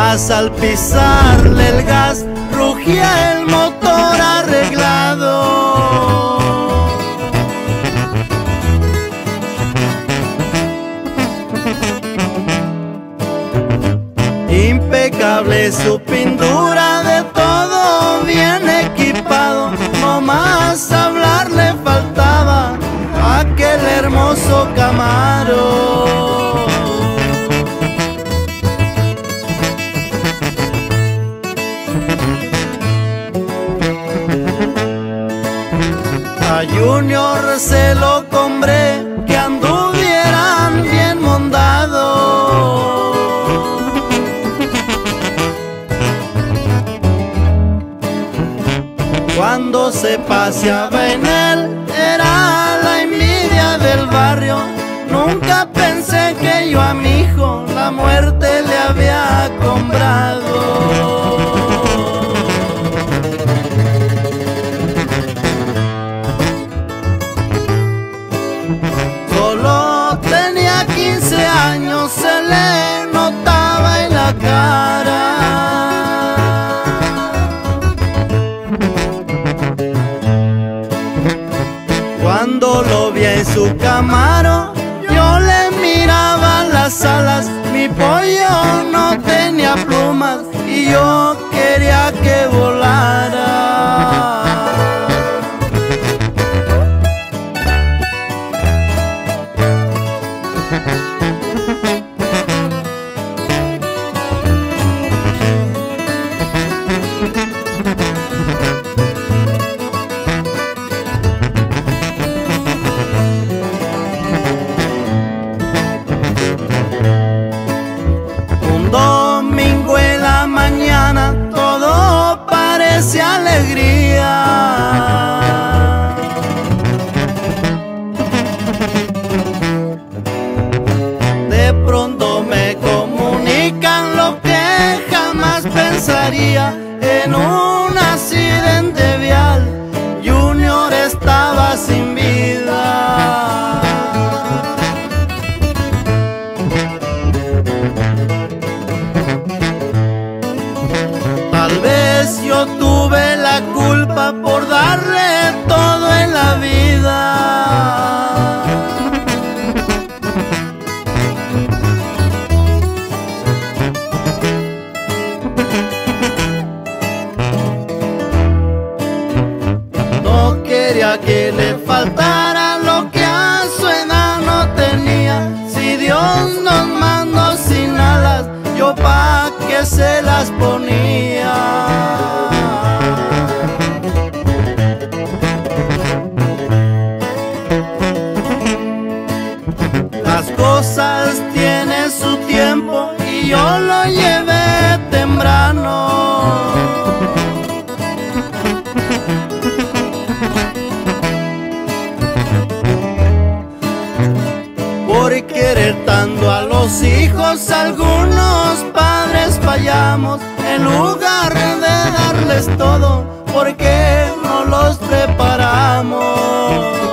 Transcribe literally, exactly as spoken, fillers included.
mas al pisarle el gas rugía el motor arreglado. Impecable su pintura, de todo bien equipado, no más hablar le faltaba aquel hermoso Camaro. A Junior se lo compré, que anduvieran bien mondados. Cuando se paseaba en él era la envidia del barrio. Nunca pensé que yo a mi hijo la muerte le había comprado. Solo tenía quince años, se le notaba en la cara. Cuando lo vi en su Camaro, yo le miraba las alas. Mi pollo no tenía plumas y yo quería que volara. Domingo en la mañana todo parece alegría. De pronto me comunican lo que jamás pensaría. En un accidente vial Junior estaba sin vida. Tal vez yo tuve la culpa por darle todo en la vida. No quería que le faltara lo que a su edad no tenía. Si Dios nos mandó sin alas, yo pa' que se las ponía. Las cosas tienen su tiempo y yo lo llevé temprano. Por querer tanto a los hijos, algunos padres fallamos. En lugar de darles todo, ¿por qué no los preparamos?